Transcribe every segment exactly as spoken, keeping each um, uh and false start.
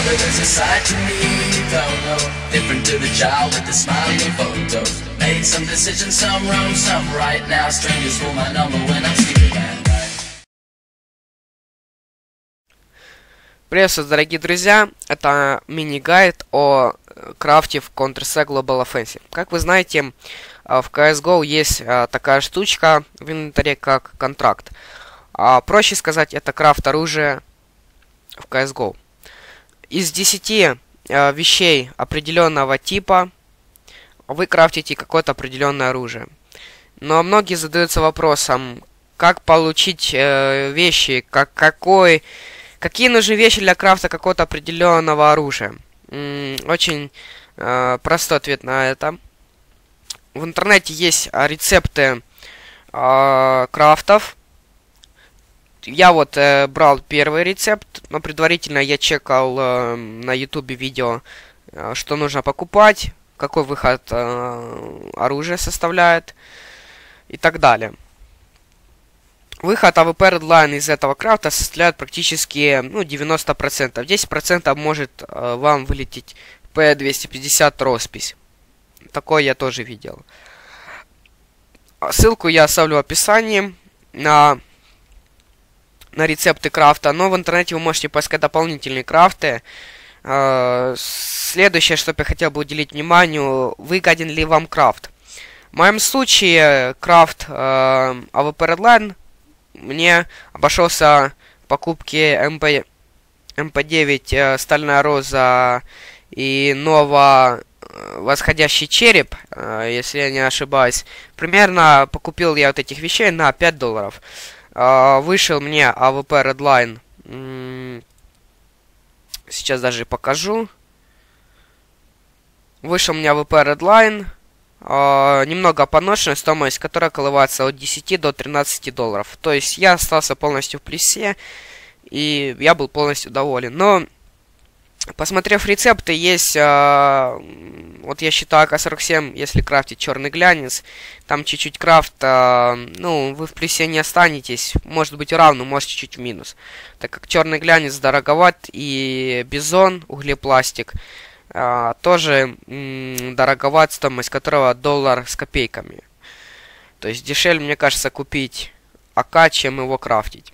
Mother, there's a side to me you don't know, different to the child with the smiling photos. Made some decisions, some wrong, some right. Now strangers hold my number when I'm sleeping at night. Приветствую, дорогие друзья! Это мини-гайд о крафте в Counter-Strike Global Offensive. Как вы знаете, в си эс го есть такая штучка в инвентаре, как контракт. Проще сказать, это крафт оружия в си эс го. Из десяти вещей определенного типа вы крафтите какое-то определенное оружие. Но многие задаются вопросом, как получить вещи, как, какой... Какие нужны вещи для крафта какого-то определенного оружия? М-м, очень э, простой ответ на это. В интернете есть э, рецепты э, крафтов. Я вот э, брал первый рецепт, но предварительно я чекал э, на ютубе видео, э, что нужно покупать, какой выход э, оружия составляет и так далее. Выход эй ви пи Redline из этого крафта составляет практически ну, девяносто процентов. десять процентов может э, вам вылететь пи двести пятьдесят роспись. Такое я тоже видел. Ссылку я оставлю в описании на, на рецепты крафта. Но в интернете вы можете поискать дополнительные крафты. Э, следующее, что я хотел бы уделить вниманию, выгоден ли вам крафт. В моем случае крафт э, эй ви пи Redline мне обошелся в покупке эм пи девять э, Стальная Роза и Нова э, Восходящий Череп, э, если я не ошибаюсь. Примерно покупил я вот этих вещей на пять долларов. Э, вышел мне эй ви пи Redline. М-м, сейчас даже покажу. Вышел мне эй ви пи Redline. Uh, немного поношенная, стоимость которая колывается от десяти до тринадцати долларов. То есть я остался полностью в плюсе, и я был полностью доволен. Но, посмотрев рецепты, есть, uh, вот я считаю, эй ка сорок семь, если крафтить черный глянец, там чуть-чуть крафт, uh, ну, вы в плюсе не останетесь, может быть равно, может чуть-чуть в минус. Так как черный глянец дороговат, и бизон, углепластик, Uh, тоже м, дороговат, стоимость которого доллар с копейками. То есть дешевле, мне кажется, купить АК, чем его крафтить.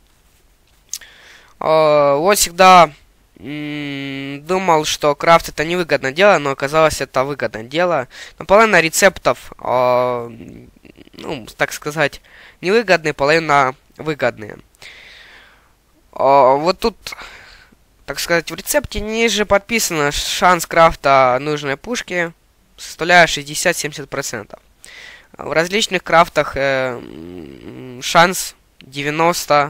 Uh, вот всегда м, думал, что крафт это невыгодное дело, но оказалось это выгодное дело. Но половина рецептов, uh, ну, так сказать, невыгодные, половина выгодные. Uh, вот тут... Так сказать, в рецепте ниже подписано шанс крафта нужной пушки составляет шестьдесят-семьдесят процентов. В различных крафтах э, шанс девяносто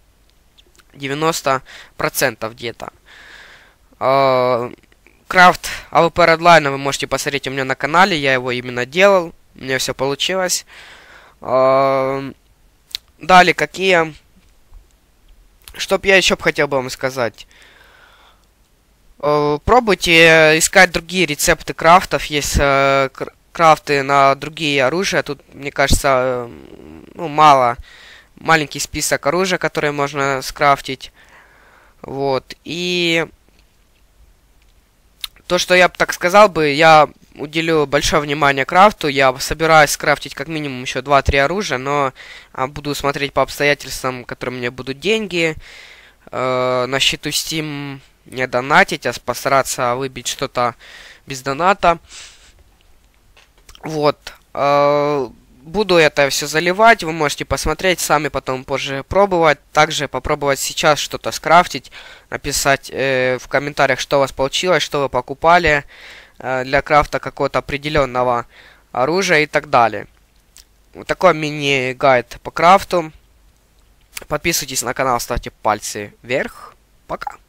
процентов где-то. Э, крафт эй ви пи Redline вы можете посмотреть у меня на канале, я его именно делал, у меня все получилось. Э, далее, какие... Что б я еще хотел бы вам сказать? Пробуйте искать другие рецепты крафтов. Есть э, крафты на другие оружия. Тут, мне кажется, э, ну, мало. Маленький список оружия, которые можно скрафтить. Вот. И то, что я так сказал бы, я уделю большое внимание крафту. Я собираюсь скрафтить как минимум еще два-три оружия, но э, буду смотреть по обстоятельствам, которые у меня будут деньги. Э, на счету Steam не донатить, а постараться выбить что-то без доната. Вот. Э, буду это все заливать. Вы можете посмотреть, сами потом позже пробовать. Также попробовать сейчас что-то скрафтить. Написать э, в комментариях, что у вас получилось, что вы покупали э, для крафта какого-то определенного оружия и так далее. Вот такой мини-гайд по крафту. Подписывайтесь на канал, ставьте пальцы вверх. Пока.